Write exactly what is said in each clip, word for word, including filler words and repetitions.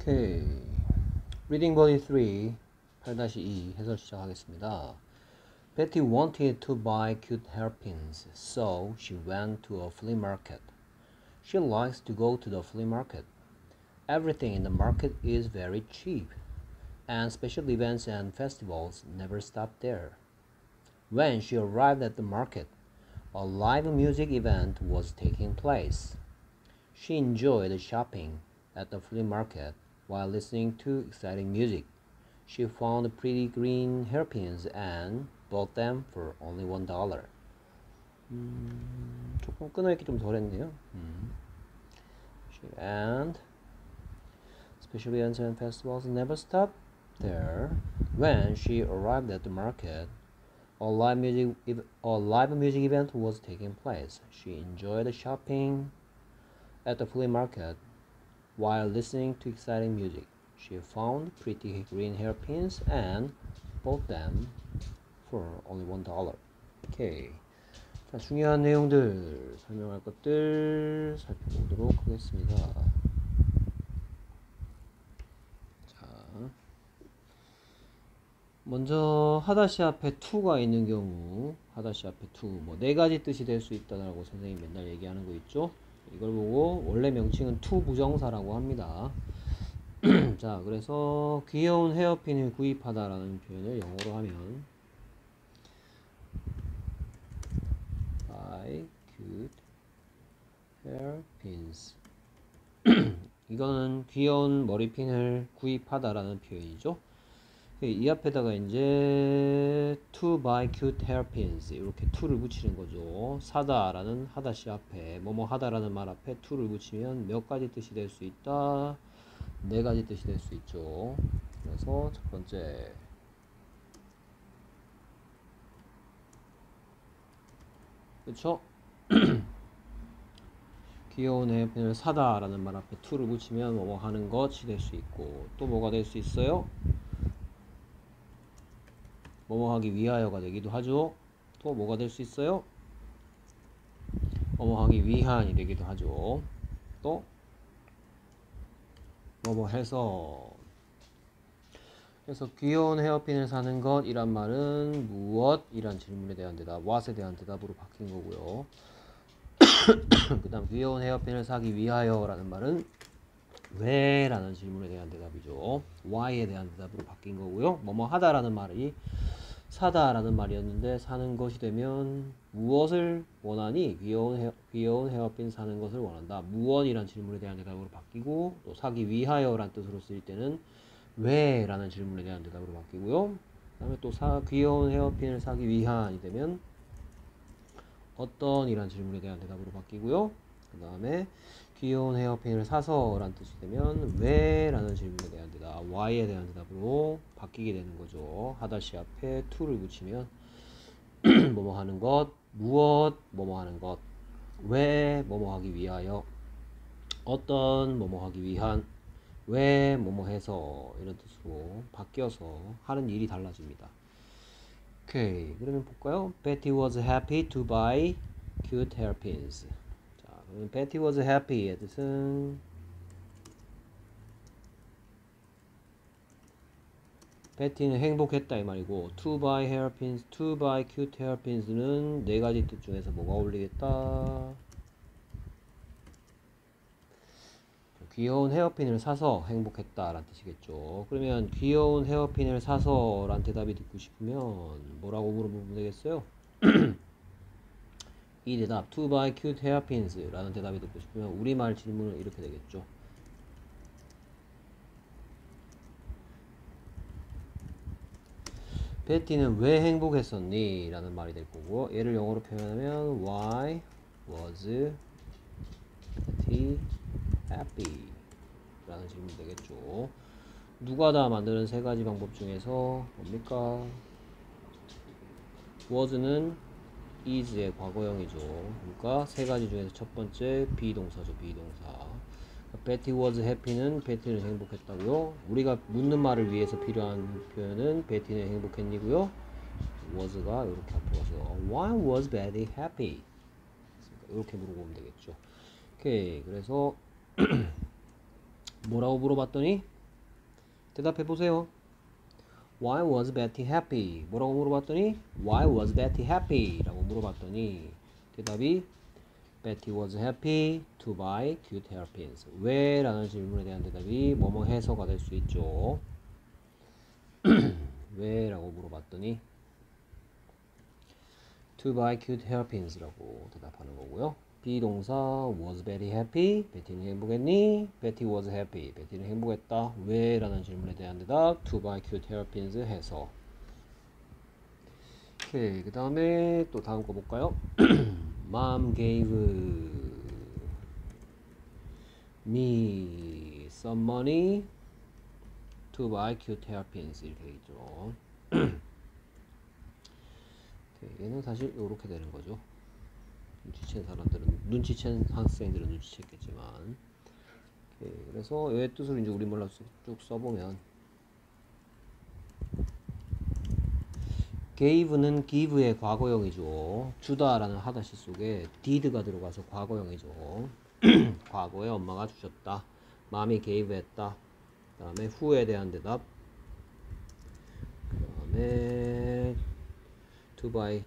오케이. Reading Body three 팔 이 해설 시작하겠습니다. Betty wanted to buy cute hairpins, so she went to a flea market. She likes to go to the flea market. Everything in the market is very cheap, and special events and festivals never stop there. When she arrived at the market, a live music event was taking place. She enjoyed shopping at the flea market while listening to exciting music. She found pretty green hairpins and bought them for only one dollar. 음, 조금 끊어있기 좀 덜했네요. 음. And special events and festivals never stop there. When she arrived at the market, a live music a live music event was taking place. She enjoyed shopping at the flea market while listening to exciting music. She found pretty green hairpins and bought them for only one dollar. 오케이. 자, 중요한 내용들, 설명할 것들 살펴보도록 하겠습니다. 자, 먼저 하다시 앞에 to가 있는 경우, 하다시 앞에 to, 뭐 네 가지 뜻이 될 수 있다라고 선생님이 맨날 얘기하는 거 있죠? 이걸 보고 원래 명칭은 to 부정사라고 합니다. 자, 그래서 귀여운 헤어핀을 구입하다라는 표현을 영어로 하면 buy cute hairpins. 이거는 귀여운 머리핀을 구입하다라는 표현이죠. 이 앞에다가 이제 to buy cute hairpins 이렇게 to를 붙이는 거죠. 사다라는 하다시 앞에 뭐뭐 하다라는 말 앞에 to를 붙이면 몇 가지 뜻이 될 수 있다. 네 가지 뜻이 될 수 있죠. 그래서 첫 번째 그쵸? 귀여운 헤어핀을 사다라는 말 앞에 to를 붙이면 뭐뭐 하는 것이 될 수 있고 또 뭐가 될 수 있어요? 뭐뭐 하기 위하여가 되기도 하죠. 또 뭐가 될 수 있어요? 뭐뭐 하기 위한이 되기도 하죠. 또 뭐뭐 해서. 그래서 귀여운 헤어핀을 사는 것 이란 말은 무엇? 이란 질문에 대한 대답, what에 대한 대답으로 바뀐 거고요. 그 다음 귀여운 헤어핀을 사기 위하여 라는 말은 왜? 라는 질문에 대한 대답이죠. why에 대한 대답으로 바뀐 거고요. 뭐뭐 하다 라는 말이 사다 라는 말이었는데 사는 것이 되면 무엇을 원하니? 귀여운, 헤어, 귀여운 헤어핀 사는 것을 원한다. 무엇이란 질문에 대한 대답으로 바뀌고 또 사기 위하여 라는 뜻으로 쓰일 때는 왜? 라는 질문에 대한 대답으로 바뀌고요. 그 다음에 또 사, 귀여운 헤어핀을 사기 위한이 되면 어떤 이란 질문에 대한 대답으로 바뀌고요. 그 다음에 귀여운 헤어핀을 사서 라는 뜻이 되면 왜? 라는 질문에 대한 대답, why에 대한 대답으로 바뀌게 되는 거죠. 하다시 앞에 to를 붙이면 뭐뭐 하는 것, 무엇, 뭐뭐 하는 것, 왜, 뭐뭐 하기 위하여, 어떤, 뭐뭐 하기 위한, 왜, 뭐뭐 해서 이런 뜻으로 바뀌어서 하는 일이 달라집니다. 오케이, 그러면 볼까요? Betty was happy to buy cute hairpins. 자, 그러면 Betty was happy의 뜻은 Betty는 행복했다 이 말이고 to buy hairpins, to buy cute hairpins는 네 가지 뜻 중에서 뭐가 어울리겠다? 귀여운 헤어핀을 사서 행복했다 라는 뜻이겠죠. 그러면 귀여운 헤어핀을 사서 라는 대답이 듣고 싶으면 뭐라고 물어보면 되겠어요? 이 대답 to buy cute hairpins 라는 대답이 듣고 싶으면 우리말 질문은 이렇게 되겠죠. 베티는 왜 행복했었니? 라는 말이 될 거고 얘를 영어로 표현하면 Why was Betty happy? 라는 질문이 되겠죠. 누가 다 만드는 세 가지 방법 중에서 뭡니까? was는 is의 과거형이죠. 그러니까 세 가지 중에서 첫 번째 비동사죠. 비동사. Betty was happy는 베티는 행복했다고요. 우리가 묻는 말을 위해서 필요한 표현은 베티는 행복했니고요. was가 이렇게 앞에 가서 Why was Betty happy? 이렇게 물어보면 되겠죠. 오케이. 그래서 뭐라고 물어봤더니 대답해 보세요. Why was Betty happy? 뭐라고 물어봤더니 Why was Betty happy? 라고 물어봤더니 대답이 Betty was happy to buy cute hairpins. 왜? 라는 질문에 대한 대답이 뭐뭐 해서가 될 수 있죠. 왜? 라고 물어봤더니 to buy cute hairpins 라고 대답하는 거고요. 비동사 was Betty happy? 베티는 행복했니? Betty was happy. 베티는 행복했다. 왜? 라는 질문에 대한 대답 to buy cute hairpins 해서. 오케이. 그 다음에 또 다음 거 볼까요? Mom gave me some money to buy cute hairpins. 이렇게 되겠죠. 얘는 사실 이렇게 되는 거죠. 눈치챈 사람들은, 눈치챈 학생들은 눈치챘겠지만. 오케이, 그래서 얘의 뜻을 이제 우리말로 쭉 써보면, gave는 give의 과거형이죠. 주다라는 하다시 속에 did가 들어가서 과거형이죠. 과거에 엄마가 주셨다. mom이 gave 했다. 그 다음에 who에 대한 대답. 그 다음에 to buy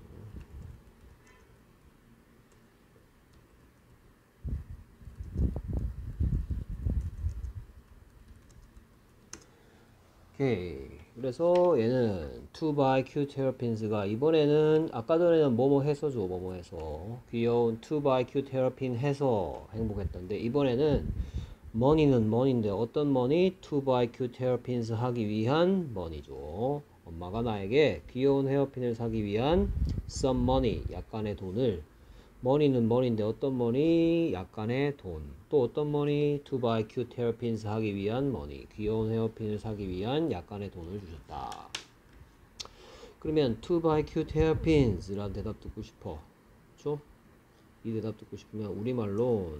오케이. 그래서 얘는 to buy cute hairpins가 이번에는 아까 전에는 뭐뭐 해서죠. 뭐뭐 해서 귀여운 to buy cute hairpin 해서 행복했던데 이번에는 money는 money인데 어떤 money? to buy cute hairpins 하기 위한 money죠. 엄마가 나에게 귀여운 헤어핀을 사기 위한 some money, 약간의 돈을. money는 money인데 어떤 money? 약간의 돈. 또 어떤 money? to buy cute hairpins 하기 위한 money. 귀여운 헤어핀을 사기 위한 약간의 돈을 주셨다. 그러면 to buy cute hairpins 라는 대답 듣고 싶어. 그쵸? 이 대답 듣고 싶으면 우리말로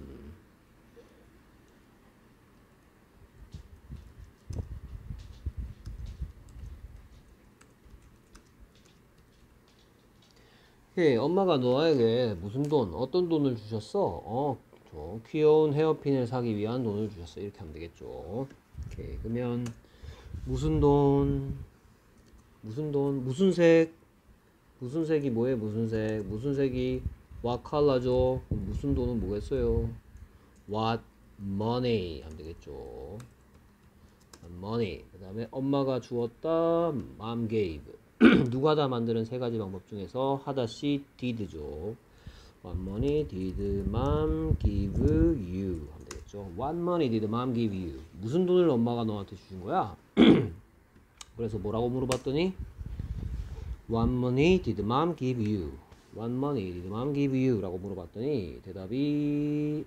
예, 엄마가 너에게 무슨 돈, 어떤 돈을 주셨어? 어, 저 귀여운 헤어핀을 사기 위한 돈을 주셨어. 이렇게 하면 되겠죠. 오케이, 그러면 무슨 돈, 무슨 돈, 무슨 색, 무슨 색이 뭐예요? 무슨 색, 무슨 색이 what color죠? 무슨 돈은 뭐겠어요? What money 하면 되겠죠. money. 그 다음에 엄마가 주었다. mom gave. 누가 다 만드는 세 가지 방법 중에서 하다시 did죠. What money did mom give you? 하면 되겠죠. What money did mom give you? 무슨 돈을 엄마가 너한테 주신 거야? 그래서 뭐라고 물어봤더니 What money did mom give you? What money did mom give you? 라고 물어봤더니 대답이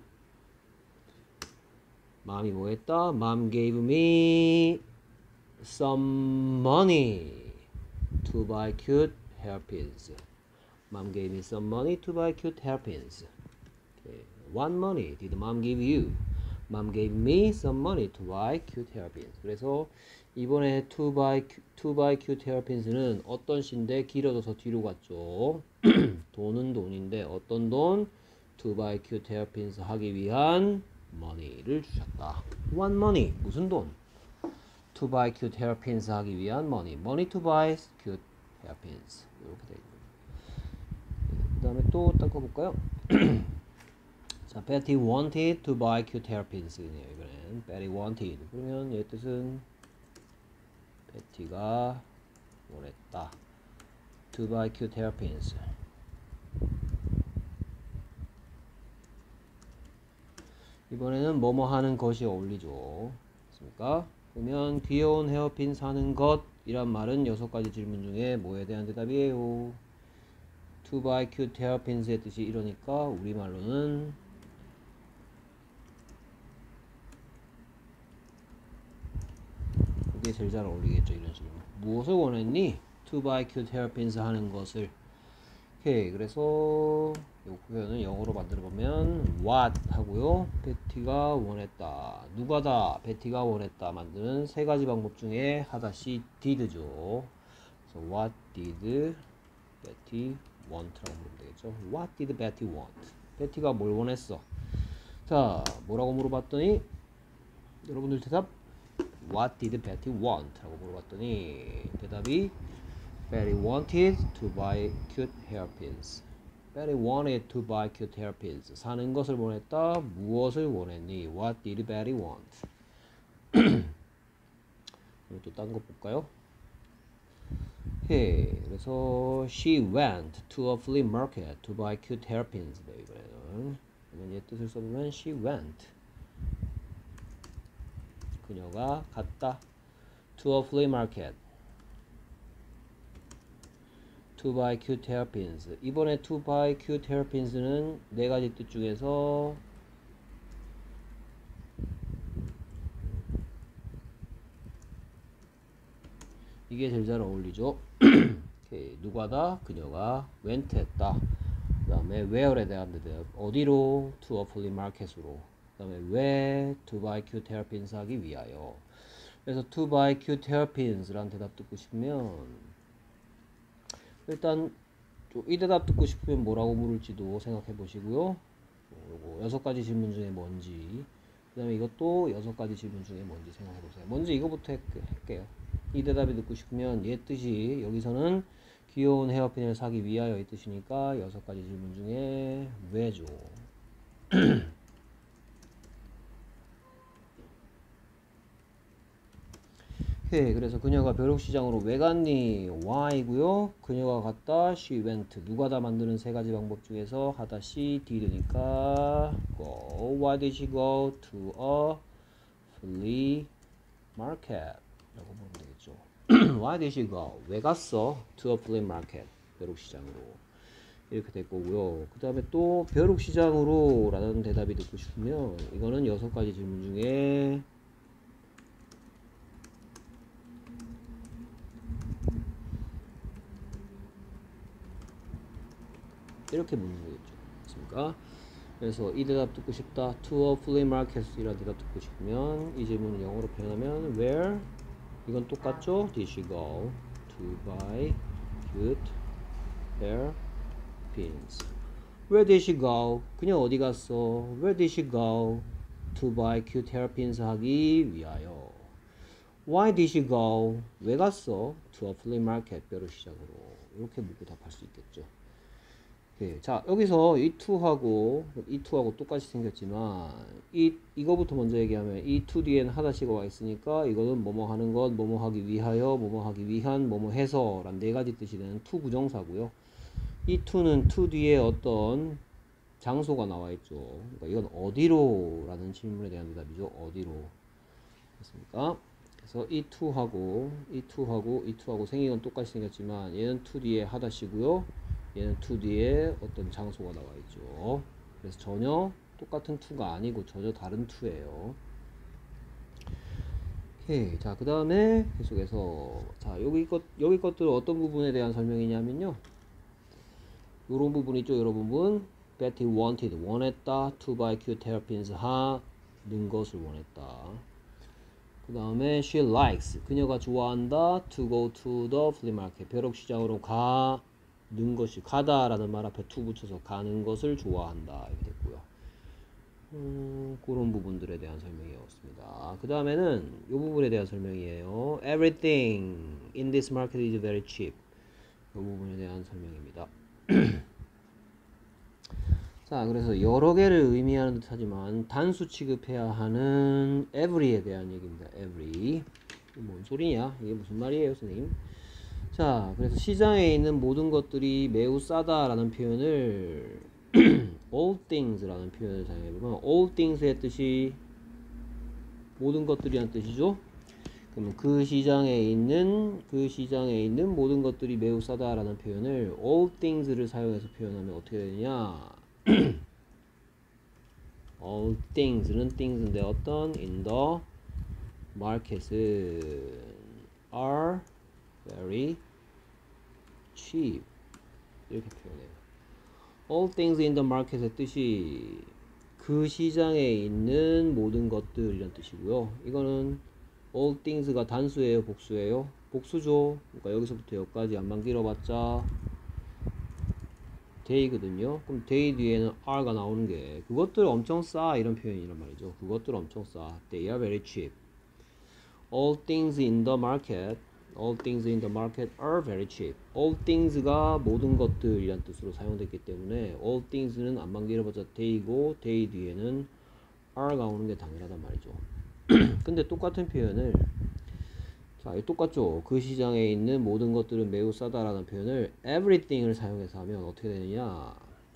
mom이 뭐 했다? Mom gave me some money to buy cute hairpins. Mom gave me some money to buy cute hairpins. Okay. What money did mom give you? Mom gave me some money to buy cute hairpins. 그래서 이번에 to buy to buy cute hairpins는 어떤 시인데 길어져서 뒤로 갔죠. 돈은 돈인데 어떤 돈? To buy cute hairpins 하기 위한 money를 주셨다. What money? 무슨 돈? To buy cute hairpins 하기 위한 money. Money to buy cute hairpins. 이렇게 되어 있습니다. 그 다음에 또 딴 거 볼까요? 자, Betty wanted to buy cute hairpins. 이번엔 Betty wanted. 그러면 얘 뜻은 Betty가 원했다. To buy cute hairpins. 이번에는 뭐뭐 하는 것이 어울리죠. 맞습니까? 그러면 귀여운 헤어핀 사는 것 이란 말은 여섯 가지 질문 중에 뭐에 대한 대답이에요? To buy cute hairpins의 뜻이 이러니까 우리말로는 그게 제일 잘 어울리겠죠. 이런 식으로 무엇을 원했니? To buy cute hairpins 하는 것을. 오케이. 그래서 이 표현은 영어로 만들어 보면 what 하고요. 베티가 원했다. 누가 다? 베티가 원했다. 만드는 세 가지 방법 중에 하다시 did죠. 그래서 what did Betty want라고 부르면 되겠죠. What did Betty want? 베티가 뭘 원했어? 자, 뭐라고 물어봤더니 여러분들 대답 What did Betty want? 라고 물어봤더니 대답이 Betty wanted to buy cute hairpins. Betty wanted to buy cute hairpins. 사는 것을 원했다. 무엇을 원했니? What did Betty want? 또 딴 거 볼까요? 해. 그래서 she went to a flea market to buy cute hairpins. 네, 이번에는 얘 뜻을 써보면 she went. 그녀가 갔다. to a flea market to buy cute hairpins. 이번에 to buy cute hairpins는 네 가지 뜻 중에서 이게 제일 잘 어울리죠. 오케이. 누가다? 그녀가 went 했다. 그 다음에 where에 대한 대답. 어디로? to a flea market으로. 그 다음에 왜? to buy cute hairpins 하기 위하여. 그래서 to buy cute hairpins 라는 대답 듣고 싶으면 일단 이 대답 듣고 싶으면 뭐라고 물을지도 생각해 보시고요. 요거 여섯 가지 질문 중에 뭔지, 그 다음에 이것도 여섯 가지 질문 중에 뭔지 생각해 보세요. 먼저 이거부터 할게요. 이 대답이 듣고 싶으면 얘 뜻이 여기서는 귀여운 헤어핀을 사기 위하여 이 뜻이니까 여섯 가지 질문 중에 왜죠? 오케이. 그래서 그녀가 벼룩시장으로 왜 갔니? why이고요. 그녀가 갔다. she went. 누가 다 만드는 세 가지 방법 중에서 하다 she did니까 go. Why did she go to a flea market? 라고 보면 되겠죠. Why did she go? 왜 갔어? to a flea market. 벼룩시장으로. 이렇게 될 거고요. 그 다음에 또 벼룩시장으로 라는 대답이 듣고 싶으면 이거는 여섯 가지 질문 중에 이렇게 묻는 거겠죠. 맞습니까? 그래서 이 대답 듣고 싶다. to a flea market 이라는 대답 듣고 싶으면 이 질문을 영어로 표현하면 where? 이건 똑같죠? did she go to buy cute hair pins? Where did she go? 그냥 어디 갔어? Where did she go to buy cute hair pins 하기 위하여. Why did she go? 왜 갔어? to a flea market 벼룩시장으로. 이렇게 묻고 답할 수 있겠죠. 네, 자 여기서 이 to하고 이 to하고 똑같이 생겼지만 이 이거부터 먼저 얘기하면 이 to 뒤에는 하다시가 와 있으니까 이거는 뭐뭐 하는 것, 뭐뭐 하기 위하여, 뭐뭐 하기 위한, 뭐뭐 해서 란 네 가지 뜻이 되는 to 부정사고요. 이 to는 to 뒤에 어떤 장소가 나와 있죠. 그러니까 이건 어디로 라는 질문에 대한 대답이죠. 어디로. 됐습니까? 그래서 이 to하고 이 to하고 이 to하고 생긴 건 똑같이 생겼지만 얘는 to 뒤에 하다시고요. 얘는 to 뒤에 어떤 장소가 나와 있죠. 그래서 전혀 똑같은 to가 아니고 전혀 다른 to예요. 오케이. 자, 그 다음에 계속해서 자 여기 것 여기 것들 어떤 부분에 대한 설명이냐면요. 요런 부분 있죠. 요런 부분. Betty wanted 원했다. to buy cute hairpins 하는 것을 원했다. 그 다음에 she likes 그녀가 좋아한다. to go to the flea market 벼룩시장으로 가 는 것이 가다 라는 말 앞에 to 붙여서 가는 것을 좋아한다 이렇게 됐고요. 음, 그런 부분들에 대한 설명이었습니다. 그 다음에는 이 부분에 대한 설명이에요. Everything in this market is very cheap. 이 부분에 대한 설명입니다. 자, 그래서 여러 개를 의미하는 듯 하지만 단수 취급해야 하는 every에 대한 얘기입니다. every. 뭔 소리냐? 이게 무슨 말이에요, 선생님? 자, 그래서 시장에 있는 모든 것들이 매우 싸다라는 표현을 all things라는 표현을 사용해보면 all things의 뜻이 모든 것들이란 뜻이죠. 그러면 그 시장에 있는 그 시장에 있는 모든 것들이 매우 싸다라는 표현을 all things를 사용해서 표현하면 어떻게 되느냐? all things는 things인데 어떤 in the market은 are very cheap 이렇게 표현해요. all things in the market의 뜻이 그 시장에 있는 모든 것들 이런 뜻이고요. 이거는 all things가 단수예요, 복수예요? 복수죠. 그러니까 여기서부터 여기까지 안만 길어봤자 day거든요. 그럼 day 뒤에는 are가 나오는 게 그것들 엄청 싸 이런 표현이란 말이죠. 그것들 엄청 싸. They are very cheap. all things in the market, all things in the market are very cheap. all things가 모든 것들이란 뜻으로 사용됐기 때문에 all things는 안만 길어봤자 they이고 they 뒤에는 are가 오는 게 당연하단 말이죠. 근데 똑같은 표현을 자, 이 똑같죠. 그 시장에 있는 모든 것들은 매우 싸다라는 표현을 everything을 사용해서 하면 어떻게 되느냐?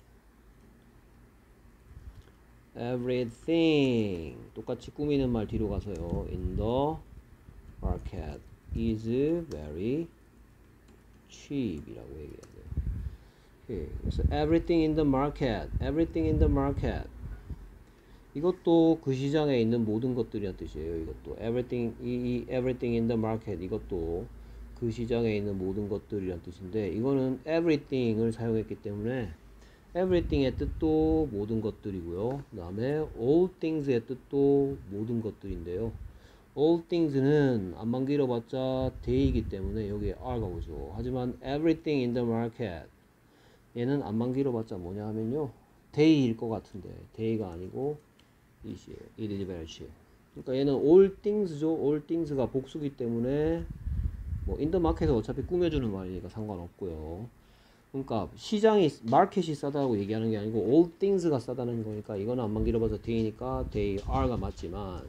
everything 똑같이 꾸미는 말 뒤로 가서요. in the market is very cheap 이라고 얘기해야 돼요. 오케이. 그래서 everything in the market, everything in the market 이것도 그 시장에 있는 모든 것들이란 뜻이에요. 이것도 everything, 이, 이 everything in the market 이것도 그 시장에 있는 모든 것들이란 뜻인데 이거는 everything을 사용했기 때문에 everything의 뜻도 모든 것들이고요. 그 다음에 all things의 뜻도 모든 것들인데요. all things는 안만 길어봤자 they이기 때문에 여기에 are가 오죠. 하지만 everything in the market 얘는 안만 길어봤자 뭐냐 하면요. they일 것 같은데 they가 아니고 it이에요. it is very cheap. 그러니까 얘는 all things죠. all things가 복수기 때문에 뭐 in the market에서 어차피 꾸며주는 말이니까 상관없고요. 그러니까 시장이 마켓이 싸다고 얘기하는 게 아니고 all things가 싸다는 거니까 이거는 안만 길어봐서 they니까 they are가 맞지만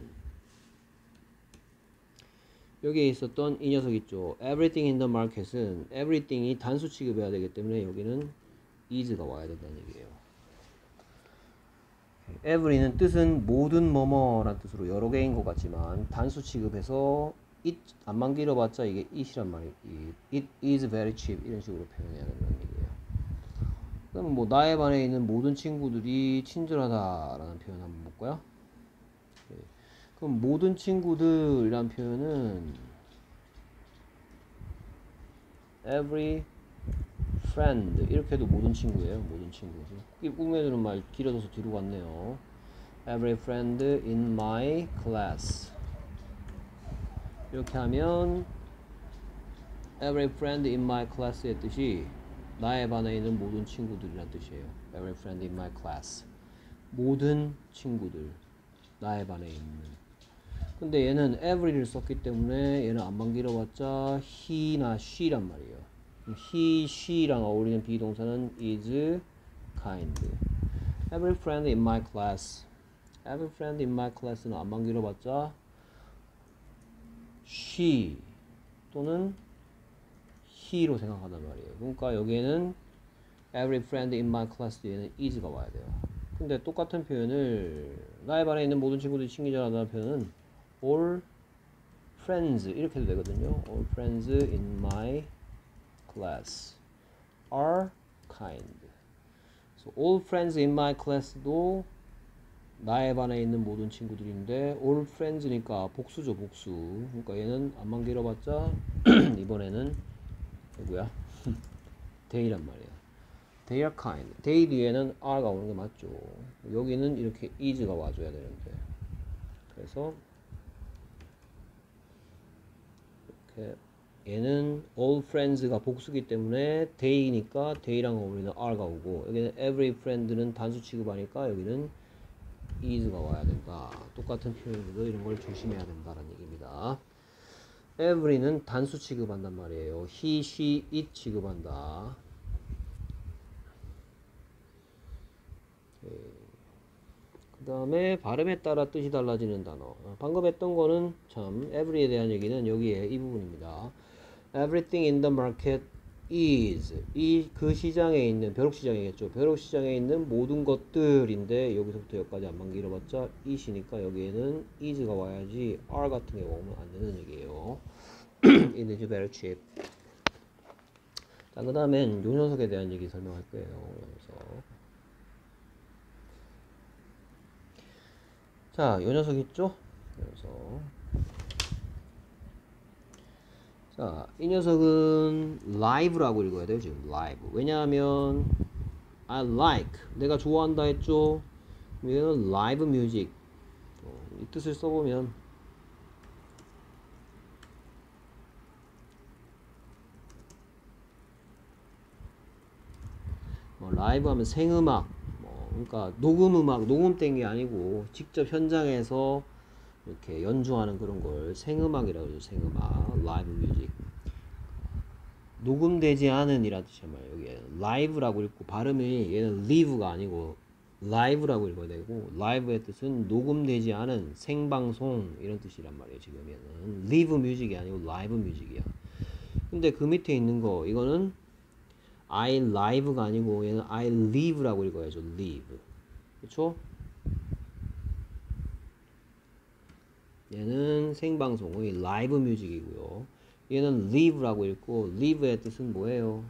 여기에 있었던 이 녀석 있죠. everything in the market은 everything이 단수 취급해야 되기 때문에 여기는 is가 와야 된다는 얘기예요. every는 뜻은 모든 뭐뭐란 뜻으로 여러 개인 것 같지만 단수 취급해서 it 안만 길어봤자 이게 it이란 말이에요. it is very cheap 이런 식으로 표현해야 된다는 얘기예요. 그럼 뭐 나에 반해 있는 모든 친구들이 친절하다라는 표현 한번 볼까요? 네. 그럼 모든 친구들이란 표현은 every friend 이렇게 해도 모든 친구예요. 모든 친구. 꾸며주는 말 길어져서 뒤로 갔네요. every friend in my class 이렇게 하면 every friend in my class의 뜻이 나에 반해 있는 모든 친구들이란 뜻이에요. every friend in my class 모든 친구들 나에 반해 있는 근데 얘는 every를 썼기 때문에 얘는 안만 길어봤자 he나 she란 말이에요. he, she랑 어울리는 비동사는 is kind. every friend in my class every friend in my class는 안만 길어봤자 she 또는 he로 생각한단 말이에요. 그러니까 여기에는 every friend in my class 뒤에는 is가 와야 돼요. 근데 똑같은 표현을 나에 반해 있는 모든 친구들이 친절하다는 표현은 all friends 이렇게 해도 되거든요. all friends in my class are kind. So all friends in my class도 나에 반해 있는 모든 친구들인데 all friends니까 복수죠. 복수. 그러니까 얘는 안만 길어봤자 이번에는 누구야? they란 말이에요. they are kind. they 뒤에는 are가 오는 게 맞죠. 여기는 이렇게 is가 와줘야 되는데 그래서 이렇게 얘는 all friends가 복수기 때문에 they니까 they랑 어울리는 are가 오고 여기는 every friend는 단수 취급하니까 여기는 is가 와야 된다. 똑같은 표현으로 이런 걸 조심해야 된다는 얘기입니다. every는 단수 취급한단 말이에요. he, she, it 취급한다. 그 다음에 발음에 따라 뜻이 달라지는 단어. 방금 했던 거는 참 every에 대한 얘기는 여기에 이 부분입니다. everything in the market is 이 그 시장에 있는 벼룩시장이겠죠. 벼룩시장에 있는 모든 것들인데 여기서부터 여기까지 안만 길어봤자 it이니까 여기에는 is가 와야지 are 같은 게 오면 안 되는 얘기예요. it is very cheap. 자, 그 다음엔 요 녀석에 대한 얘기 설명할 거예요. 그래서 자, 요 녀석 있죠? 그래서 자, 이 녀석은 live라고 읽어야 돼요. 지금 live. 왜냐하면 I like 내가 좋아한다 했죠. 얘는 live music. 어, 이 뜻을 써보면 뭐 라이브 하면 생음악. 뭐 그러니까 녹음 음악, 녹음된 게 아니고 직접 현장에서 이렇게 연주하는 그런 걸 생음악이라고 하죠. 생음악, 라이브 뮤직. 녹음되지 않은 이라는 뜻이란 말이에요. 여기 라이브라고 읽고 발음이 얘는 live가 아니고 라이브라고 읽어야 되고, 라이브의 뜻은 녹음되지 않은 생방송 이런 뜻이란 말이에요. 지금 얘는 live 뮤직이 아니고 라이브 뮤직이야. 근데 그 밑에 있는 거 이거는 I live가 아니고 얘는 I live라고 읽어야죠. live. 그쵸? 얘는 생방송의 라이브 뮤직이고요. 얘는 live라고 읽고, live의 뜻은 뭐예요?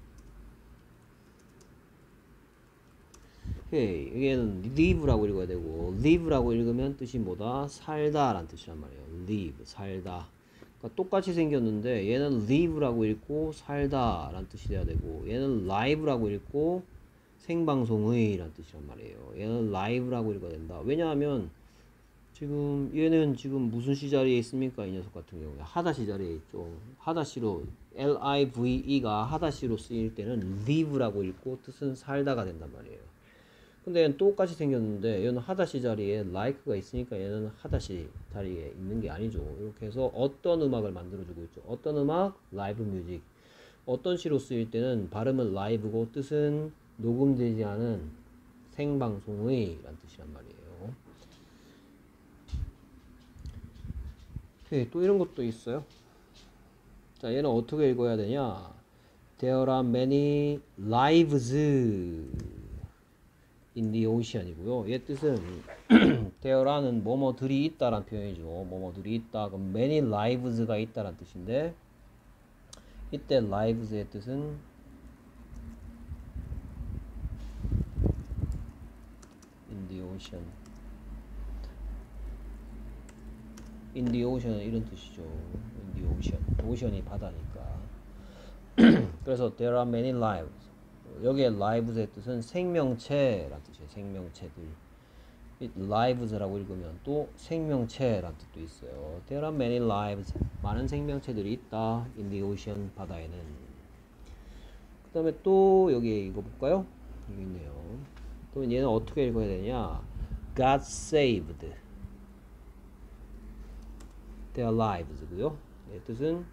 오케이. 얘는 live라고 읽어야 되고, live라고 읽으면 뜻이 뭐다? 살다 라는 뜻이란 말이에요. live, 살다. 그러니까 똑같이 생겼는데 얘는 live라고 읽고 살다 라는 뜻이 돼야 되고, 얘는 live라고 읽고 생방송의 라는 뜻이란 말이에요. 얘는 live라고 읽어야 된다. 왜냐하면 지금 얘는 지금 무슨 시 자리에 있습니까? 이 녀석 같은 경우에 하다시 자리에 있죠. 하다시로 L-I-V-E가 하다시로 쓰일 때는 live라고 읽고 뜻은 살다가 된단 말이에요. 근데 얘는 똑같이 생겼는데 얘는 하다시 자리에 like가 있으니까 얘는 하다시 자리에 있는 게 아니죠. 이렇게 해서 어떤 음악을 만들어주고 있죠. 어떤 음악? 라이브 뮤직. 어떤 시로 쓰일 때는 발음은 라이브고 뜻은 녹음되지 않은 생방송의 라는 뜻이란 말이에요. 오케이, 또 이런 것도 있어요. 자, 얘는 어떻게 읽어야 되냐? There are many lives in the ocean이고요. 얘 뜻은 there라는 뭐뭐들이 있다라는 표현이죠. 뭐뭐들이 있다. 그럼 many lives가 있다라는 뜻인데, 이때 lives의 뜻은 in the ocean. in the ocean은 이런 뜻이죠. in the ocean. 오션이 바다니까. 그래서 there are many lives. 여기에 lives의 뜻은 생명체라는 뜻이에요. 생명체들. lives라고 읽으면 또 생명체라는 뜻도 있어요. There are many lives. 많은 생명체들이 있다. in the ocean. 바다에는. 그 다음에 또 여기 이거 볼까요? 여기 있네요. 또 얘는 어떻게 읽어야 되냐? God saved their lives고요. 이 뜻은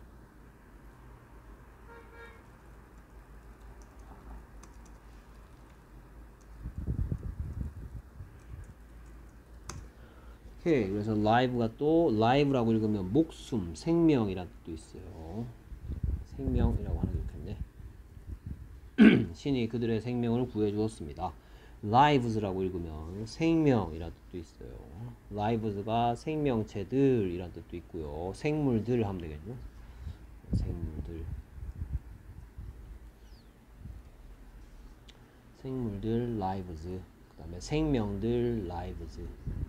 오케이. 그래서 live가 또 live라고 읽으면 목숨, 생명이라는 뜻도 있어요. 생명이라고 하는 게 좋겠네. 신이 그들의 생명을 구해 주었습니다. lives라고 읽으면 생명이라는 뜻도 있어요. lives가 생명체들이라는 뜻도 있고요. 생물들 하면 되겠죠. 생물들. 생물들 lives. 그 다음에 생명들 lives.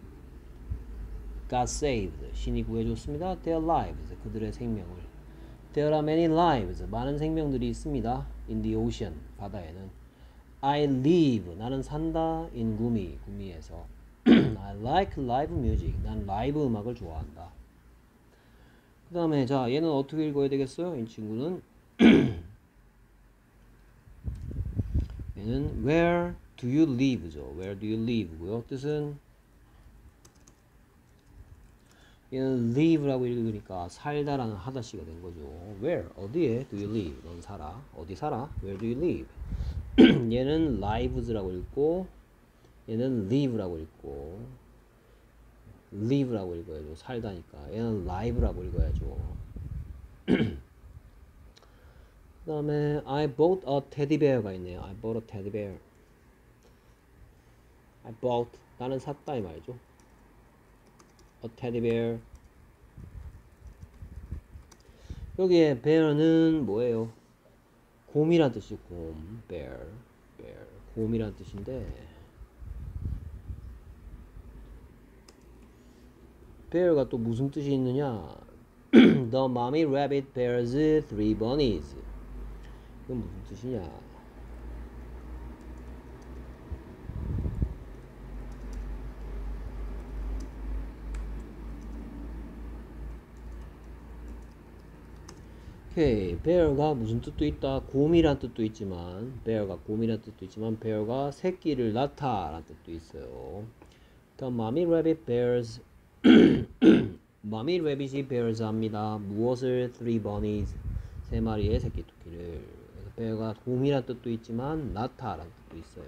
God saved. 신이 구해줬습니다. Their lives. 그들의 생명을. There are many lives. 많은 생명들이 있습니다. In the ocean. 바다에는. I live. 나는 산다. In 구미. 구미에서. I like live music. 난 라이브 음악을 좋아한다. 그 다음에 자 얘는 어떻게 읽어야 되겠어요? 이 친구는 얘는 where do you live죠. where do you live고요. 뜻은 얘는 live라고 읽으니까 살다라는 하다시가 된 거죠. where 어디에 do you live? 넌 살아. 어디 살아? where do you live? 얘는 lives라고 읽고 얘는 live라고 읽고 live라고 읽어야죠. 살다니까. 얘는 live라고 읽어야죠. 그 다음에 I bought a teddy bear가 있네요. I bought a teddy bear. I bought 나는 샀다 이 말이죠. A teddy bear. 여기에 bear는 뭐예요? 곰이란 뜻이 곰. bear. bear. 곰이란 뜻인데 bear가 또 무슨 뜻이 있느냐? The mommy rabbit bears three bunnies. 이건 무슨 뜻이냐? 오케이, bear가 무슨 뜻도 있다. 곰이란 뜻도 있지만 bear가 곰이란 뜻도 있지만 bear가 새끼를 낳다 라는 뜻도 있어요. The mommy rabbit bears Mommy rabbit이 bears 합니다. 무엇을? Three bunnies. 세 마리의 새끼 토끼를. 그래서 bear가 곰이란 뜻도 있지만 나타라는 뜻도 있어요.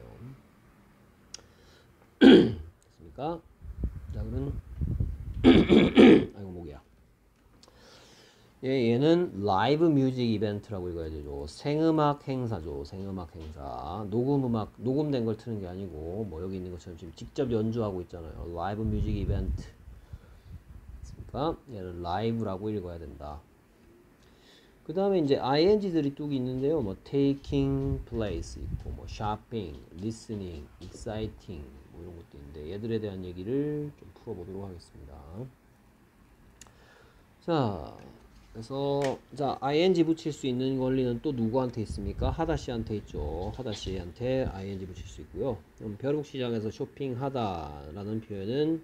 됐습니까? 자, 그럼 아이고 목이야. 예, 얘는 라이브 뮤직 이벤트라고 읽어야 되죠. 생음악 행사죠. 생음악 행사. 녹음 음악, 녹음된 걸 트는 게 아니고, 뭐 여기 있는 것처럼 지금 직접 연주하고 있잖아요. 라이브 뮤직 이벤트. 됐습니까? 얘는 라이브라고 읽어야 된다. 그 다음에 이제 ing들이 뚝 있는데요. 뭐 taking place 있고, 뭐 shopping, listening, exciting, 뭐 이런 것도 있는데, 얘들에 대한 얘기를 좀 풀어보도록 하겠습니다. 자. 그래서 자 ing 붙일 수 있는 권리는 또 누구한테 있습니까? 하다씨한테 있죠. 하다씨한테 ing 붙일 수 있고요. 그럼 벼룩시장에서 쇼핑하다 라는 표현은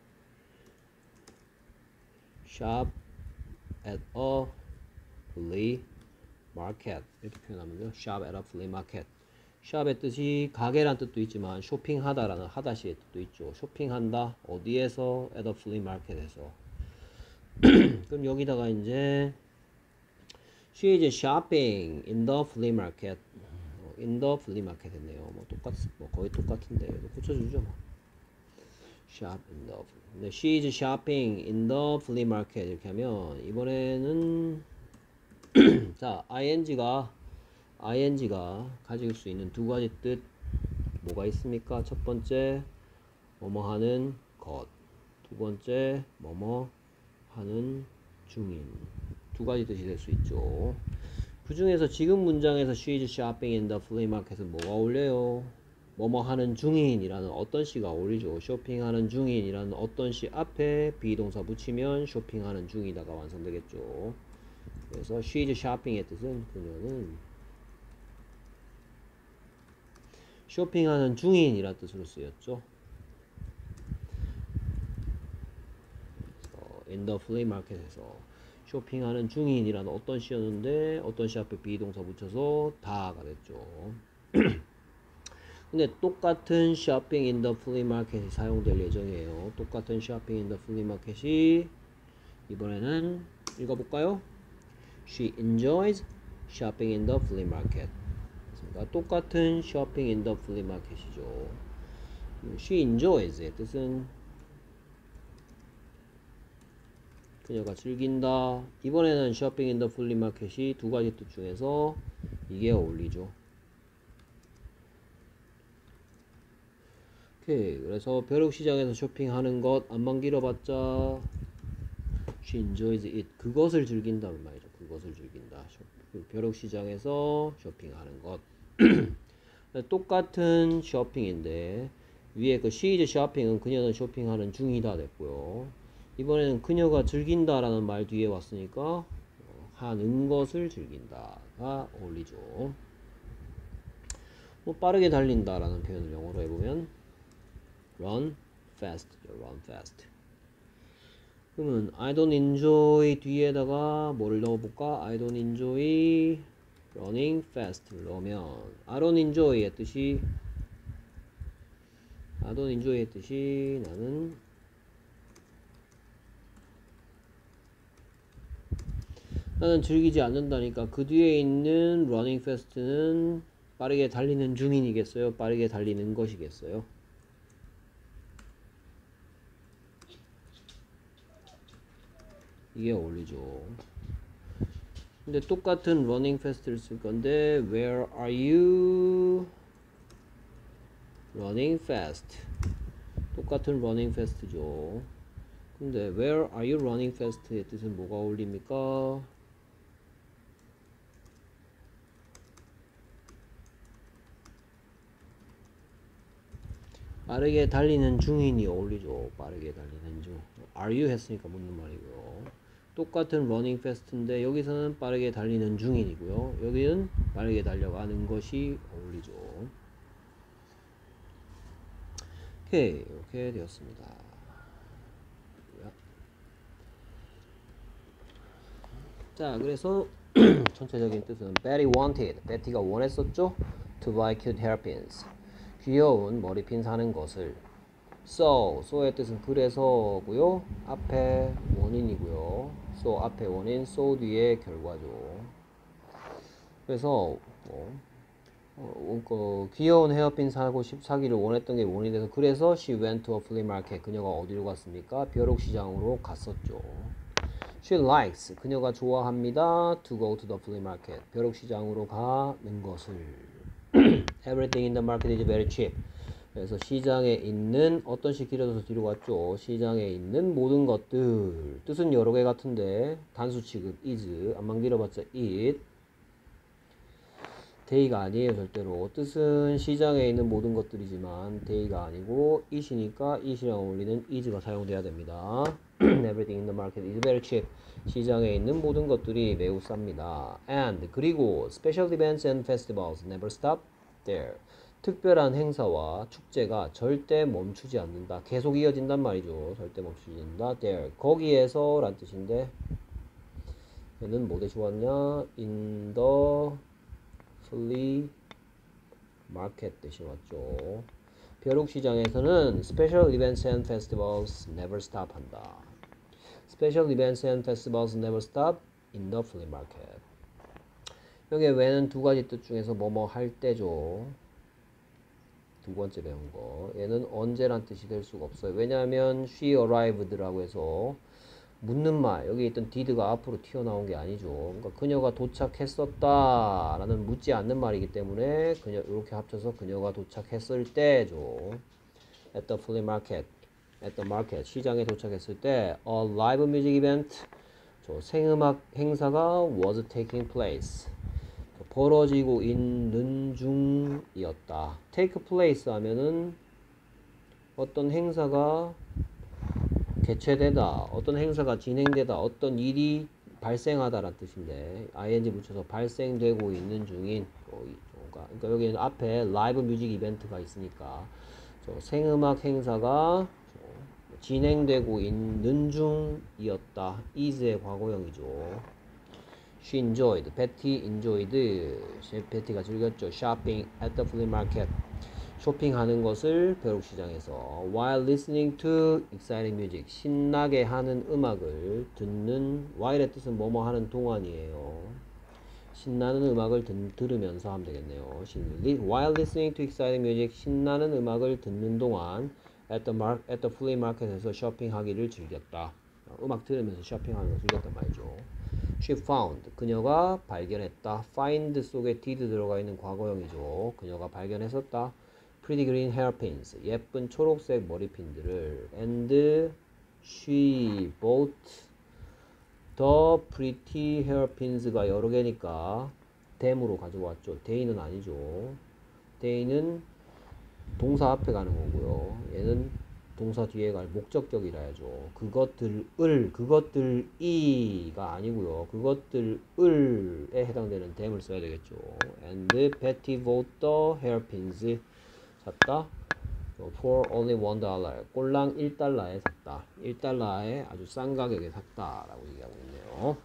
shop at a flea market 이렇게 표현하면 돼요. shop at a flea market. shop의 뜻이 가게란 뜻도 있지만 쇼핑하다 라는 하다씨의 뜻도 있죠. 쇼핑한다 어디에서? at a flea market에서. 그럼 여기다가 이제 she is shopping in the flea market. in the flea market 했네요. 뭐 똑같, 뭐 거의 똑같은데 고쳐주죠. 뭐. shop in the. 근데 she is shopping in the flea market 이렇게 하면 이번에는 자 ing가 ing가 가질 수 있는 두 가지 뜻 뭐가 있습니까? 첫 번째 뭐뭐 하는 것, 두 번째 뭐뭐 하는 중인. 두 가지 뜻이 될 수 있죠. 그 중에서 지금 문장에서 she is shopping in the flea market은 뭐가 어울려요? 뭐뭐 하는 중인이라는 어떤 시가 어울리죠. 쇼핑하는 중인이라는 어떤 시 앞에 비동사 붙이면 쇼핑하는 중이다가 완성되겠죠. 그래서 she is shopping의 뜻은 그녀는 쇼핑하는 중인이라는 뜻으로 쓰였죠. in the flea market에서 쇼핑하는 중인이라는 어떤 시였는데 어떤 시 앞에 비동사 붙여서 다가 됐죠. 근데 똑같은 shopping in the flea market이 사용될 예정이에요. 똑같은 shopping in the flea market이 이번에는 읽어볼까요? She enjoys shopping in the flea market. 그러니까 똑같은 shopping in the flea market이죠. She enjoys의 뜻은 그녀가 즐긴다. 이번에는 shopping in the flea market이 두 가지 뜻 중에서 이게 어울리죠. 오케이. 그래서 벼룩시장에서 쇼핑하는 것 안만 길어봤자 she enjoys it. 그것을 즐긴다는 말이죠. 그것을 즐긴다. 벼룩시장에서 쇼핑하는 것. 똑같은 쇼핑인데 위에 그 she is shopping은 그녀는 쇼핑하는 중이다 됐고요. 이번에는 그녀가 즐긴다라는 말 뒤에 왔으니까 하는 것을 즐긴다가 어울리죠. 뭐 빠르게 달린다라는 표현을 영어로 해보면 run fast, run fast. 그러면 I don't enjoy 뒤에다가 뭐를 넣어볼까? I don't enjoy running fast를 넣으면 I don't enjoy의 뜻이 I don't enjoy의 뜻이 나는 나는 즐기지 않는다니까 그 뒤에 있는 running fast는 빠르게 달리는 중인이겠어요? 빠르게 달리는 것이겠어요? 이게 어울리죠. 근데 똑같은 running fast를 쓸 건데 where are you running fast? 똑같은 running fast죠. 근데 where are you running fast의 뜻은 뭐가 어울립니까? 빠르게 달리는 중인이 어울리죠. 빠르게 달리는 중. Are you 했으니까 묻는 말이고요. 똑같은 running fast인데 여기서는 빠르게 달리는 중인이고요. 여기는 빠르게 달려가는 것이 어울리죠. 오케이. 이렇게 되었습니다. 자, 그래서 전체적인 뜻은 Betty wanted. 베티가 원했었죠. To buy cute hairpins. 귀여운 머리핀 사는 것을 So, so의 뜻은 그래서고요. 앞에 원인이고요. So 앞에 원인, so 뒤에 결과죠. 그래서 뭐 어, 어, 귀여운 헤어핀 사고 싶 사기를 원했던 게 원인이 돼서 그래서 she went to a flea market. 그녀가 어디로 갔습니까? 벼룩시장으로 갔었죠. She likes. 그녀가 좋아합니다. To go to the flea market. 벼룩시장으로 가는 것을. Everything in the market is very cheap. 그래서 시장에 있는 어떤 시 길어져서 뒤로 갔죠. 시장에 있는 모든 것들. 뜻은 여러 개 같은데 단수 취급 is. 안만 길어봤자 it. day가 아니에요 절대로. 뜻은 시장에 있는 모든 것들이지만 day가 아니고 it이니까 it이랑 어울리는 is가 사용돼야 됩니다. Everything in the market is very cheap. 시장에 있는 모든 것들이 매우 쌉니다. And 그리고 special events and festivals never stop there. 특별한 행사와 축제가 절대 멈추지 않는다. 계속 이어진단 말이죠. 절대 멈추지 않는다. there. 거기에서 란 뜻인데 얘는 뭐 대시 왔냐? in the flea market 대신 왔죠. 벼룩시장에서는 special events and festivals never stop 한다. special events and festivals never stop in the flea market. 여기에 when은 두 가지 뜻 중에서 뭐뭐 할 때죠. 두 번째 배운 거. 얘는 언제란 뜻이 될 수가 없어요. 왜냐하면 she arrived라고 해서 묻는 말, 여기 있던 did가 앞으로 튀어나온 게 아니죠. 그러니까 그녀가 도착했었다 라는 묻지 않는 말이기 때문에 그녀 이렇게 합쳐서 그녀가 도착했을 때죠. At the flea market, at the market, 시장에 도착했을 때 a live music event, 저 생음악 행사가 was taking place, 벌어지고 있는 중이었다. take place 하면은 어떤 행사가 개최되다, 어떤 행사가 진행되다, 어떤 일이 발생하다라는 뜻인데 ing 붙여서 발생되고 있는 중인 그러니까 여기는 앞에 라이브 뮤직 이벤트가 있으니까 생음악 행사가 진행되고 있는 중이었다. is의 과거형이죠. She enjoyed. Betty enjoyed. 베티가 즐겼죠. Shopping at the flea market. 쇼핑하는 것을 벼룩시장에서 while listening to exciting music. 신나게 하는 음악을 듣는. while의 뜻은 뭐뭐 하는 동안이에요. 신나는 음악을 드, 들으면서 하면 되겠네요. While listening to exciting music. 신나는 음악을 듣는 동안 at the, mar, at the flea market에서 쇼핑하기를 즐겼다. 음악 들으면서 쇼핑하는 걸 즐겼단 말이죠. She found. 그녀가 발견했다. find 속에 did 들어가 있는 과거형이죠. 그녀가 발견했었다. Pretty green hairpins. 예쁜 초록색 머리핀들을. And she bought the pretty hairpins가 여러 개니까 them으로 가져왔죠. they는 아니죠. they는 동사 앞에 가는 거고요. 얘는 동사 뒤에 갈 목적격이라 야죠. 그것들을, 그것들이가 아니고요. 그것들을에 해당되는 them을 써야 되겠죠. And Betty bought the hairpins. 샀다. For only one dollar. 꼴랑 일 달러에 샀다. 일 달러에 아주 싼 가격에 샀다. 라고 얘기하고 있네요.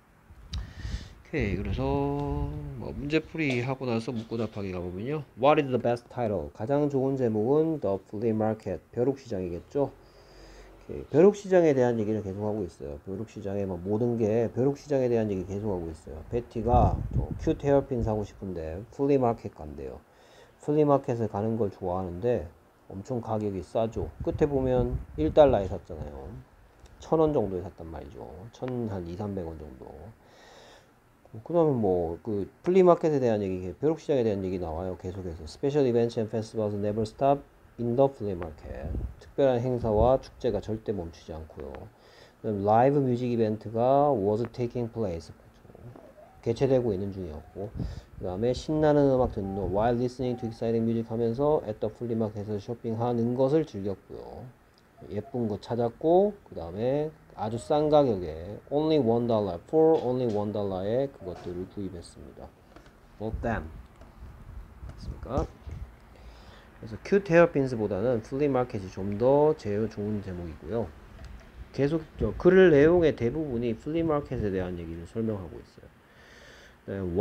오케이. 그래서 뭐 문제풀이 하고 나서 묻고 답하기 가보면요. What is the best title? 가장 좋은 제목은 The Flea Market. 벼룩시장이겠죠. 오케이. 벼룩시장에 대한 얘기를 계속하고 있어요. 벼룩시장에 뭐 모든 게 벼룩시장에 대한 얘기 계속하고 있어요. 베티가 큐트 헤어핀 사고 싶은데 플리 마켓 간대요. 플리 마켓에 가는 걸 좋아하는데 엄청 가격이 싸죠. 끝에 보면 일 달러에 샀잖아요. 천 원 정도에 샀단 말이죠. 천 한 이삼백 원 정도. 그 다음에 뭐 그 플리마켓에 대한 얘기, 벼룩시장에 대한 얘기 나와요. 계속해서 Special events and festivals never stop in the flea market. 특별한 행사와 축제가 절대 멈추지 않고요. 그다음 라이브 뮤직 이벤트가 was taking place. 개최되고 있는 중이었고, 그 다음에 신나는 음악 듣는 거 while listening to exciting music 하면서 at the flea market에서 쇼핑하는 것을 즐겼고요. 예쁜 거 찾았고, 그 다음에 아주 싼 가격에 only one dollar, for only one dollar에 그것들을 구입했습니다. Bought them. 맞습니까? 그래서 cute hairpins보다는 flea market이 좀 더 제일 좋은 제목이고요. 계속 저 글 내용의 대부분이 flea market에 대한 얘기를 설명하고 있어요. What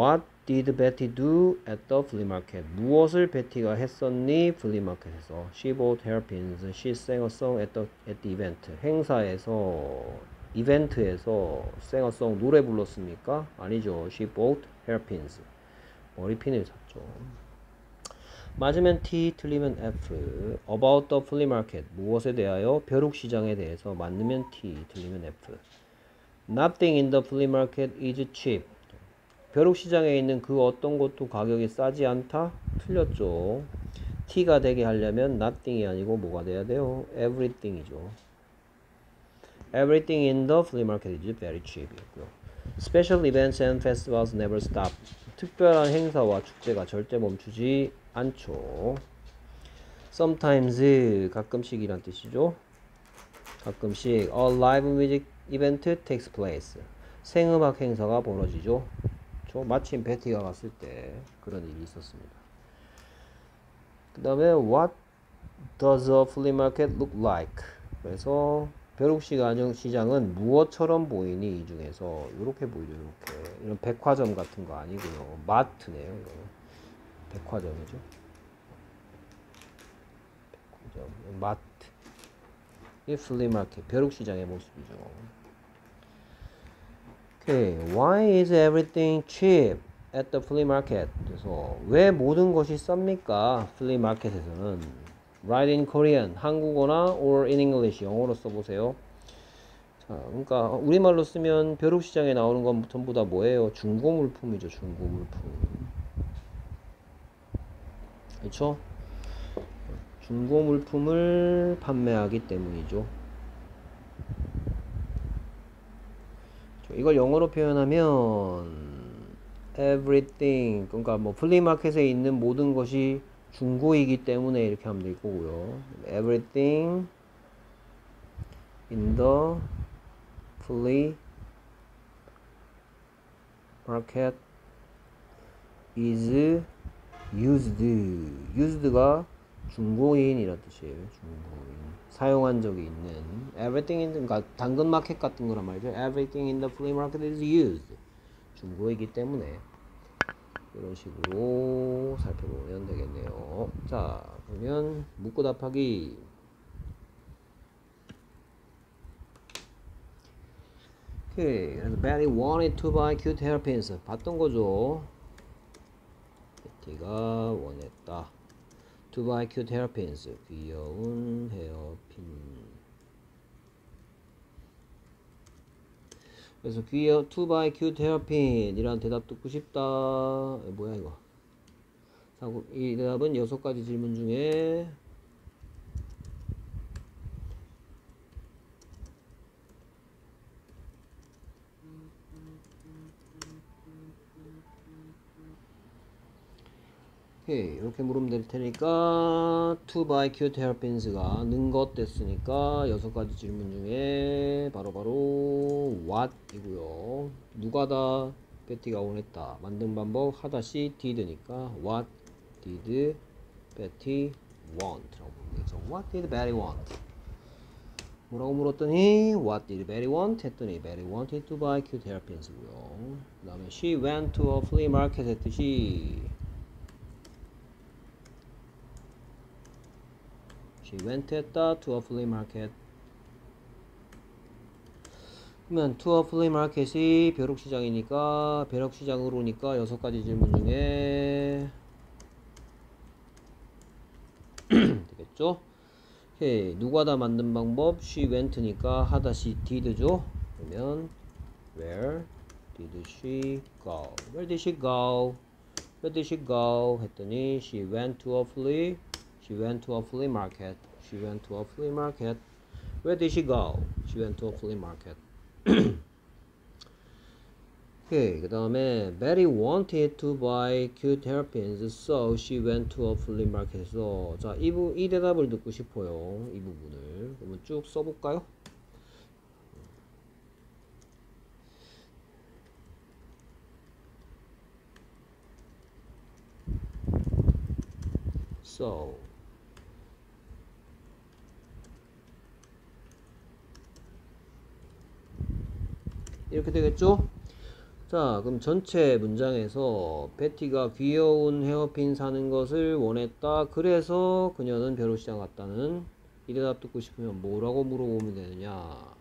did Betty do at the flea market? 무엇을 베티가 했었니? 플리마켓에서. She bought hairpins. She sang a song at the, at the event. 행사에서, 이벤트에서 sang a song, 노래 불렀습니까? 아니죠. She bought hairpins. 머리핀을 샀죠. 맞으면 T, 틀리면 F. About the flea market. 무엇에 대하여? 벼룩시장에 대해서. 맞으면 T, 틀리면 F. Nothing in the flea market is cheap. 벼룩시장에 있는 그 어떤 것도 가격이 싸지 않다? 틀렸죠. T가 되게 하려면 nothing이 아니고 뭐가 돼야 돼요? everything이죠. Everything in the flea market is very cheap. 이고요. Special events and festivals never stop. 특별한 행사와 축제가 절대 멈추지 않죠. Sometimes, 가끔씩이란 뜻이죠. 가끔씩 A live music event takes place. 생음악 행사가 벌어지죠. 마침 베티가 갔을 때 그런 일이 있었습니다. 그 다음에 What does a flea market look like? 그래서 벼룩시장은 무엇처럼 보이니? 이 중에서 이렇게 보이죠. 이렇게 이런 백화점 같은 거 아니고요. 마트네요. 이거 백화점이죠. 백화점, 마트. 이 flea market, 벼룩시장의 모습이죠. Okay, why is everything cheap at the flea market? 그래서 왜 모든 것이 쌉니까? flea market에서는. Write in Korean, 한국어나 or in English, 영어로 써보세요. 자, 그러니까 우리말로 쓰면 벼룩시장에 나오는 건 전부 다 뭐예요? 중고물품이죠, 중고물품. 그렇죠? 중고물품을 판매하기 때문이죠. 이걸 영어로 표현하면 everything, 그러니까 뭐 플리마켓에 있는 모든 것이 중고이기 때문에 이렇게 하면 될 거고요. Everything in the flea market is used. used가 중고인이란 뜻이에요. 중고인. 사용한 적이 있는. Everything in the, 그러니까 당근 마켓 같은 거란 말이죠. Everything in the flea market is used. 중고이기 때문에 이런 식으로 살펴보면 되겠네요. 자, 그러면 묻고 답하기. 오케이. 그래서 Betty wanted to buy cute hairpins. 봤던 거죠. 베티가 원했다. To buy cute hairpins. 귀여운 헤어핀. 그래서 귀여 to buy cute hairpin 이란 대답 듣고 싶다. 뭐야 이거? 이 대답은 여섯 가지 질문 중에 오케이, 이렇게 물으면 될 테니까 to buy cute hairpins가 는 것 됐으니까 여섯 가지 질문 중에 바로바로 바로 what 이고요. 누가다 베티가 원했다. 만든 방법 하다시 did니까 what did Betty want 라고 보면 되죠. What did Betty want? 뭐라고 물었더니 What did Betty want? 했더니 Betty wanted to buy cute hairpins고요. 그 다음에 She went to a flea market 했듯이 She went 했다 to a flea market. 그러면 to a flea market이 벼룩시장이니까 벼룩시장으로 오니까 여섯 가지 질문 중에 되겠죠? 오케이, 누가다 만든 방법 she went니까 하다시 did죠? 그러면 where did she go? Where did she go? Where did she go? 했더니 she went to a flea She went to a flea market. She went to a flea market. Where did she go? She went to a flea market. 오케이, 그 다음에 Betty wanted to buy cute hairpins, so she went to a flea market에서 자, 이, 부, 이 대답을 듣고 싶어요. 이 부분을. 그러면 쭉 써볼까요? So 이렇게 되겠죠? 자, 그럼 전체 문장에서 베티가 귀여운 헤어핀 사는 것을 원했다. 그래서 그녀는 벼룩시장 갔다는 이 대답 듣고 싶으면 뭐라고 물어보면 되느냐?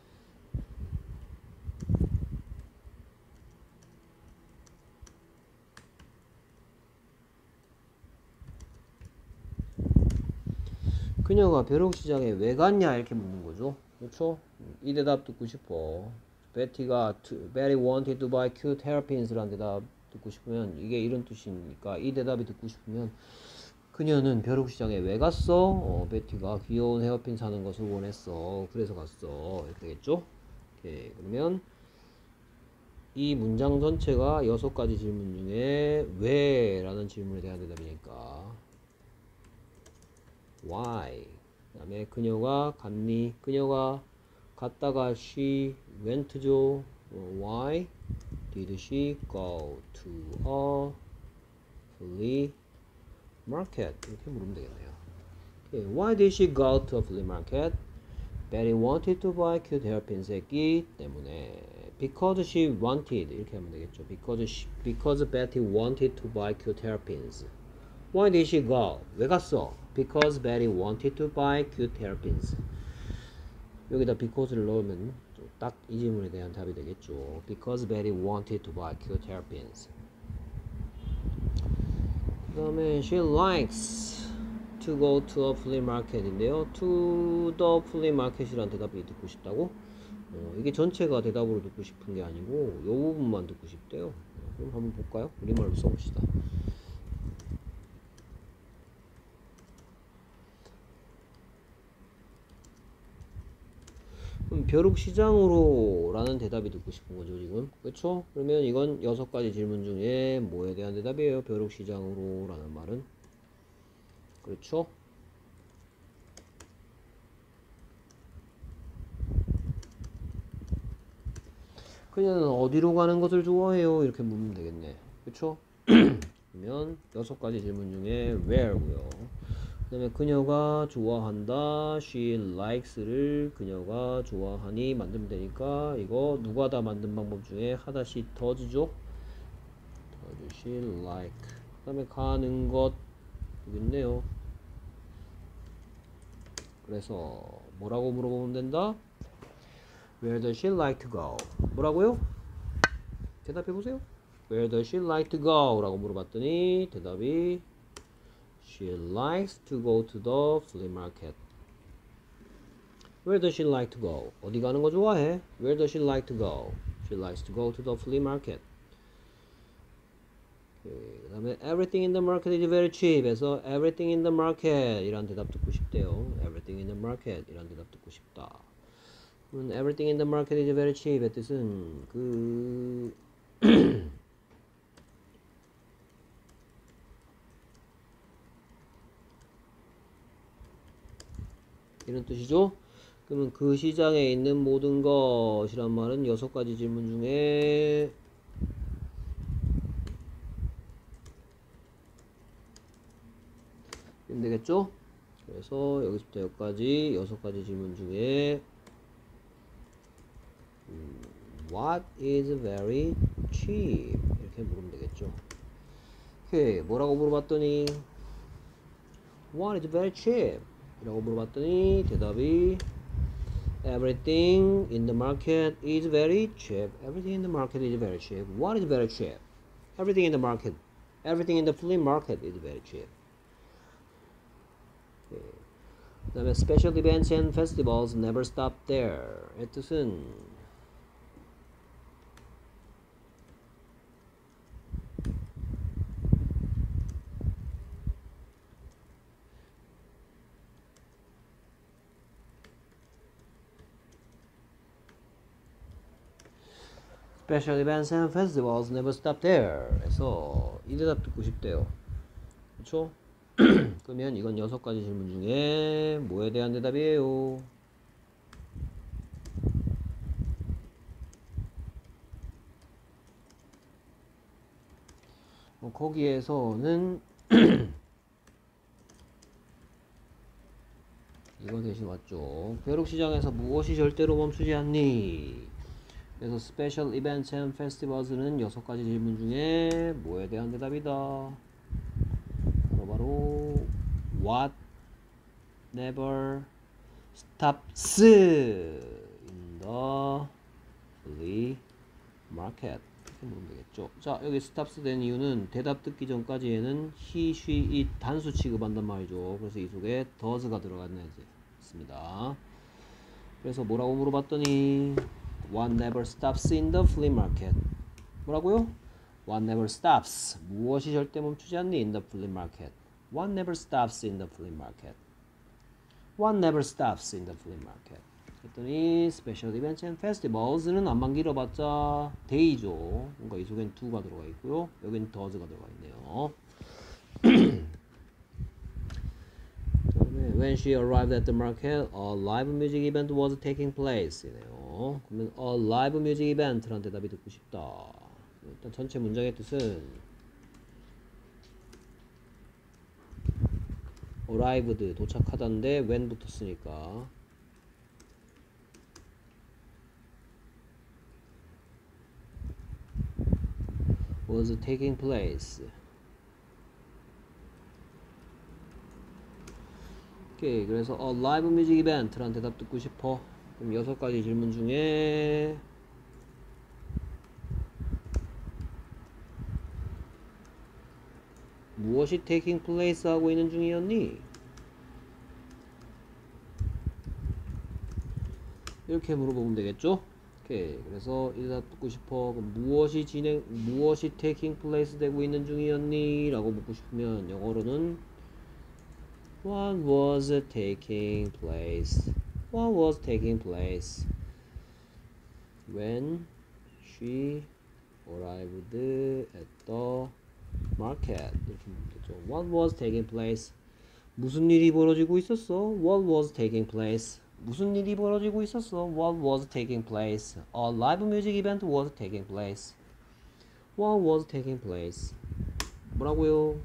그녀가 벼룩시장에 왜 갔냐 이렇게 묻는 거죠. 그렇죠? 이 대답 듣고 싶어. 베티가 Betty wanted to buy cute hairpins라는 대답 듣고 싶으면 이게 이런 뜻이니까 이 대답이 듣고 싶으면 그녀는 벼룩시장에 왜 갔어? 어, 베티가 귀여운 헤어핀 사는 것을 원했어. 그래서 갔어. 이렇게 되겠죠? 오케이. 그러면 이 문장 전체가 여섯 가지 질문 중에 왜? 라는 질문에 대한 대답이니까 why. 그 다음에 그녀가 갔니? 그녀가 갔다가 she went죠. Why did she go to a flea market? 이렇게 물으면 되겠네요. Okay. Why did she go to a flea market? Betty wanted to buy cute hairpins 했기 때문에 because she wanted 이렇게 하면 되겠죠. Because she, because Betty wanted to buy cute hairpins. Why did she go? 왜 갔어? Because Betty wanted to buy cute hairpins. 여기다 because를 넣으면 딱 이 질문에 대한 답이 되겠죠. Because Betty wanted to buy cute hairpins. 그 다음에 she likes to go to a flea market인데요. To the flea market이라는 대답이 듣고 싶다고? 어, 이게 전체가 대답으로 듣고 싶은 게 아니고 이 부분만 듣고 싶대요. 어, 그럼 한번 볼까요? 우리말로 써봅시다. 그럼 벼룩시장으로 라는 대답이 듣고 싶은 거죠 지금. 그렇죠? 그러면 이건 여섯 가지 질문 중에 뭐에 대한 대답이에요? 벼룩시장으로 라는 말은. 그렇죠? 그녀는 어디로 가는 것을 좋아해요? 이렇게 묻으면 되겠네. 그렇죠? 그러면 여섯 가지 질문 중에 where고요. 그 다음에 그녀가 좋아한다. She likes를 그녀가 좋아하니 만들면 되니까 이거 누가 다 만든 방법 중에 하다시 does죠. does she like. 그 다음에 가는 것 여기 있네요. 그래서 뭐라고 물어보면 된다? Where does she like to go? 뭐라고요? 대답해보세요. Where does she like to go? 라고 물어봤더니 대답이 She likes to go to the flea market. Where does she like to go? 어디 가는 거 좋아해? Where does she like to go? She likes to go to the flea market. 그 다음에 everything in the market is very cheap 에서 everything in the market 이란 대답 듣고 싶대요. everything in the market 이란 대답 듣고 싶다. 그럼 everything in the market is very cheap의 뜻은 그 이런 뜻이죠. 그러면 그 시장에 있는 모든 것이란 말은 여섯 가지 질문 중에 되겠죠? 그래서 여기서부터 여기까지 여섯 가지 질문 중에 음, What is very cheap? 이렇게 물으면 되겠죠. 오케이, 뭐라고 물어봤더니 What is very cheap? 이라고 물어봤더니 대답이 Everything in the market is very cheap. Everything in the market is very cheap. What is very cheap? Everything in the market. Everything in the flea market is very cheap. 그 다음에 special events and festivals never stop there. 의 뜻은 special events and festivals never stop there. 그래서 이 대답 듣고 싶대요. 그렇죠? 그러면 이건 여섯 가지 질문 중에 뭐에 대한 대답이에요? 어, 거기에서는 이거 대신 왔죠. 벼룩시장에서 무엇이 절대로 멈추지 않니? 그래서 special events and festivals는 여섯 가지 질문 중에 뭐에 대한 대답이다? 바로 바로 what never stops in the flea market. 이렇게 보면 되겠죠. 자, 여기 stops 된 이유는 대답 듣기 전까지에는 he, she, it 단수 취급한단 말이죠. 그래서 이 속에 does가 들어갔네 있습니다. 그래서 뭐라고 물어봤더니 What never stops in the flea market? 뭐라고요? What never stops. 무엇이 절대 멈추지 않니? In the flea market. What never stops in the flea market? What never stops in the flea market? 그랬더니 special events and festivals는 안만 길어봤자 day죠. 그러니까 이 속엔 do가 들어가 있고요. 여긴 does가 들어가 있네요. When she arrived at the market, a live music event was taking place. 이네요. 그러면 a live music event라는 대답이 듣고 싶다. 일단 전체 문장의 뜻은 arrived 도착하다인데 when 붙었으니까 was taking place. 오케이, 그래서 a live music event라는 대답 듣고 싶어. 그럼 여섯 가지 질문 중에 무엇이 taking place 하고 있는 중이었니? 이렇게 물어보면 되겠죠? 오케이, 그래서 이 대답 듣고 싶어. 그럼 무엇이 진행, 무엇이 taking place 되고 있는 중이었니? 라고 묻고 싶으면 영어로는 What was taking place? What was taking place when she arrived at the market? 이렇게 보면 되죠. What was taking place? 무슨 일이 벌어지고 있었어? What was taking place? 무슨 일이 벌어지고 있었어? What was taking place? A live music event was taking place. What was taking place? 뭐라고요?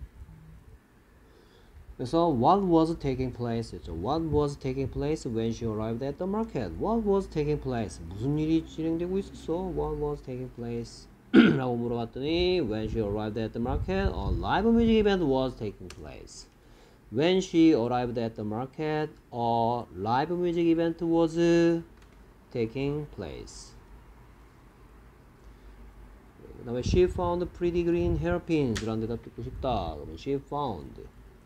그래서 what was taking place 였죠. What was taking place when she arrived at the market? What was taking place? 무슨 일이 진행되고 있었어? What was taking place? 라고 물어봤더니 when she arrived at the market, a live music event was taking place. When she arrived at the market, a live music event was taking place. 그 다음에 she found pretty green hairpins 라는 대답 듣고 싶다. 그러면 she found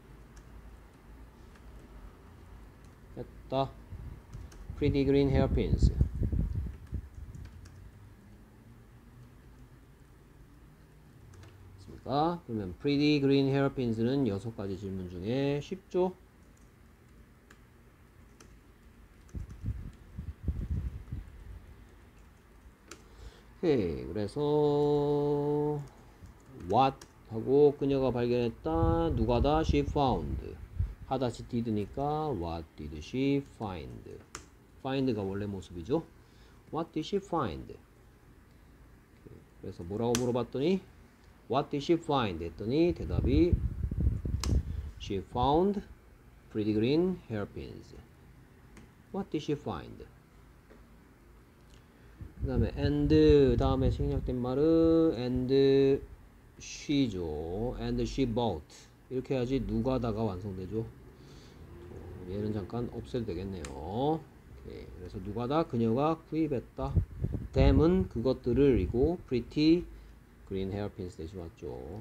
했다. pretty green hairpins. 있습니까? 그러면 pretty green hairpins는 여섯 가지 질문 중에 쉽죠? 오케이, 그래서 what 하고 그녀가 발견했다. 누가다? she found. 하다시 did니까 what did she find? find가 원래 모습이죠. What did she find? 그래서 뭐라고 물어봤더니 What did she find? 했더니 대답이 She found pretty green hairpins. What did she find? 그 다음에 and 다음에 생략된 말은 and she죠. and she bought. 이렇게 해야지 누가다가 완성되죠. 얘는 잠깐 없애도 되겠네요. 오케이. 그래서 누가다 그녀가 구입했다. them은 그것들을 이고 pretty green hairpins 대신 왔죠.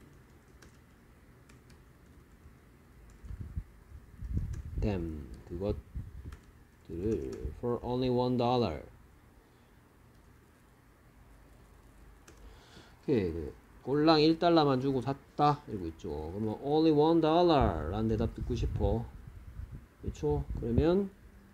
them 그것들을 for only one dollar. 오케이. 꼴랑 일 달러만 주고 샀다 이러고 있죠. 그러면 only one dollar 라는 대답 듣고 싶어. 그렇죠? 그러면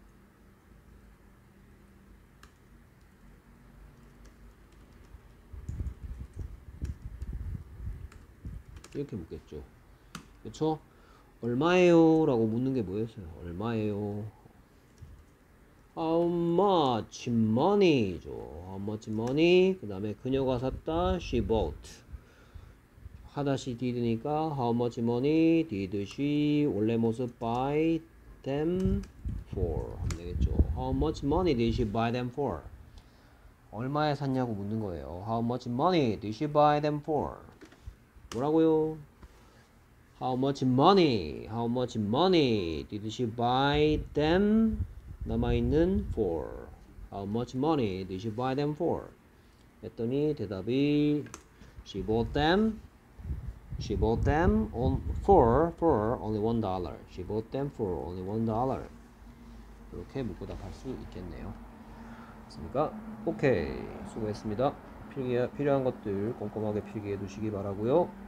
이렇게 묻겠죠. 그렇죠? 얼마예요? 라고 묻는 게 뭐였어요? 얼마예요? How much money죠. How much money? 그 다음에 그녀가 샀다. She bought. 하다시 did니까 How much money did she 원래 모습 buy them for? 하면 되겠죠. How much money did she buy them for? 얼마에 샀냐고 묻는 거예요. How much money did she buy them for? 뭐라고요? How much money? How much money did she buy them? 남아있는 for. How much money did she buy them for? 했더니 대답이 She bought them. She bought them on for for only one dollar. She bought them for only one dollar. 이렇게 묻고 답할 수 있겠네요. 됐습니까? 오케이. 수고했습니다. 필기, 필요한 것들 꼼꼼하게 필기해 두시기 바라고요.